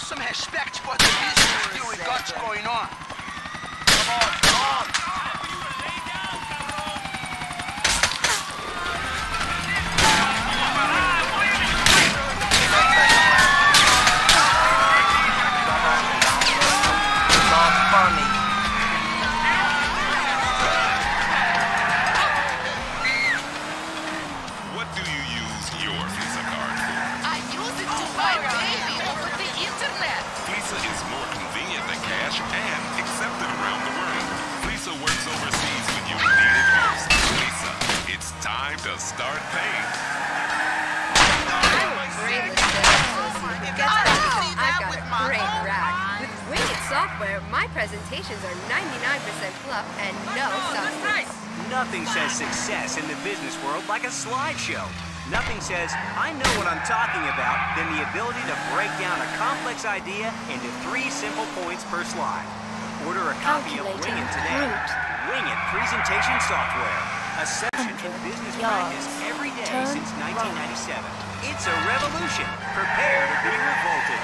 some respect for the business we got going on. Come on, come on. Not funny. What do you use your Visa card for? I use it to buy baby over the internet. Visa is more convenient than cash and accepted around the world. Visa works overseas when you need it most. Visa, it's time to start paying. I'm a great associate. Guess what? I've got a great rack. With Wingit software, my presentations are 99% fluff and no substance. Nothing says success in the business world like a slideshow. Nothing says, I know what I'm talking about, than the ability to break down a complex idea into 3 simple points per slide. Order a copy of Wing It today. Wing It presentation software. A session in business practice every day since 1997. It's a revolution. Prepare to be revolted.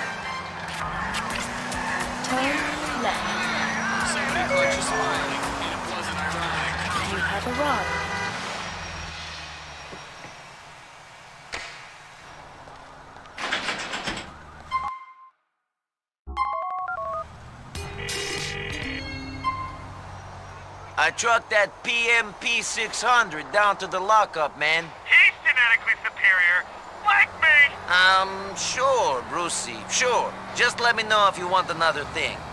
Turn left. Somebody caught you smiling. It wasn't ironic. You have arrived. I trucked that PMP 600 down to the lockup, man. He's genetically superior, like me! Sure, Brucey, sure. Just let me know if you want another thing.